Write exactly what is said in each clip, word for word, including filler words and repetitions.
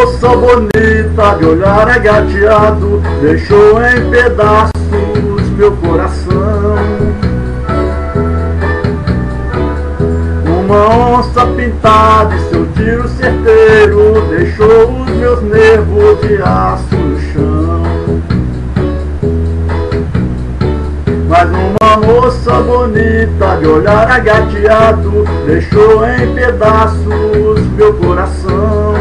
moça bonita de olhar agateado deixou em pedaços meu coração. Uma onça pintada e seu tiro certeiro deixou os meus nervos de aço no chão. Mas uma moça bonita de olhar agateado deixou em pedaços meu coração.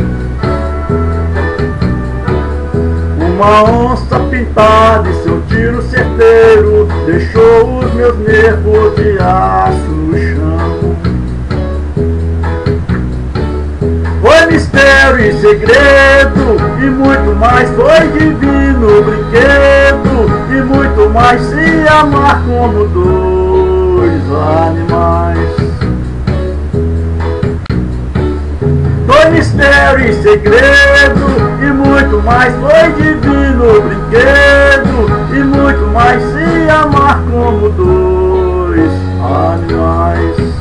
Uma onça pintada e seu tiro certeiro deixou os meus nervos de aço no chão. Foi mistério e segredo e muito mais, foi divino brinquedo e muito mais, se amar como dois animais. Foi mistério e segredo e muito mais, foi divino brinquedo e muito mais, se amar como dois animais.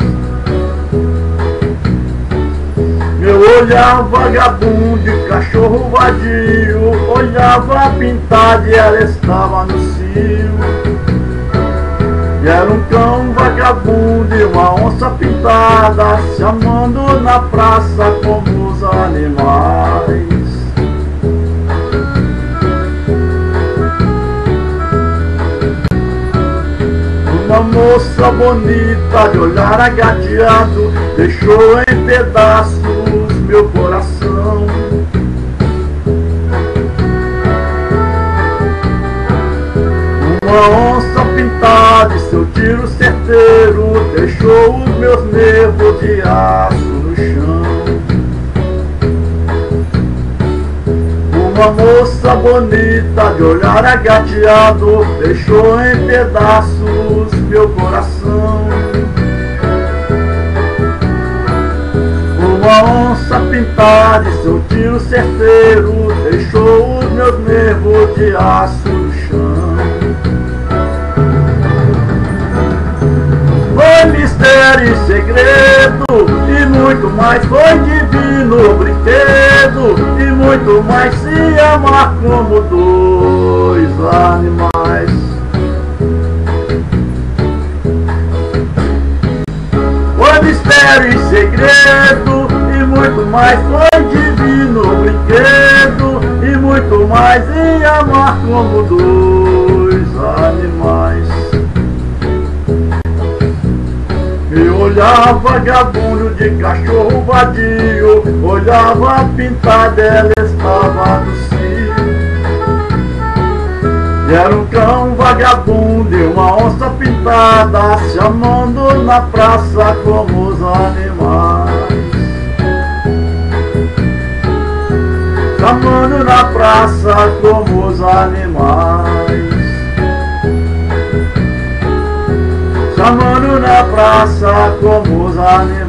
Meu olhar vagabundo de cachorro vadio olhava pintada e ela estava no cio. E era um cão vagabundo e uma onça pintada se amando na praça como os animais. Uma moça bonita de olhar agateado deixou em pedaços meu coração. Uma onça pintada e seu tiro certeiro deixou os meus nervos de aço no chão. Uma moça bonita de olhar agateado deixou em pedaços meu coração. Uma onça pintada e seu tiro certeiro deixou os meus nervos de aço no chão. Foi mistério e segredo e muito mais, foi divino brinquedo e muito mais, se amar como dois animais. Foi mistério e segredo e muito mais, foi divino brinquedo e muito mais, e amar como dois animais. Eu olhava vagabundo de cachorro vadio, olhava pintada, ela estava no cio. E era um cão vagabundo e uma onça pintada se amando na praça como os animais. Se amando na praça como os animais. Se amando na praça como os animais.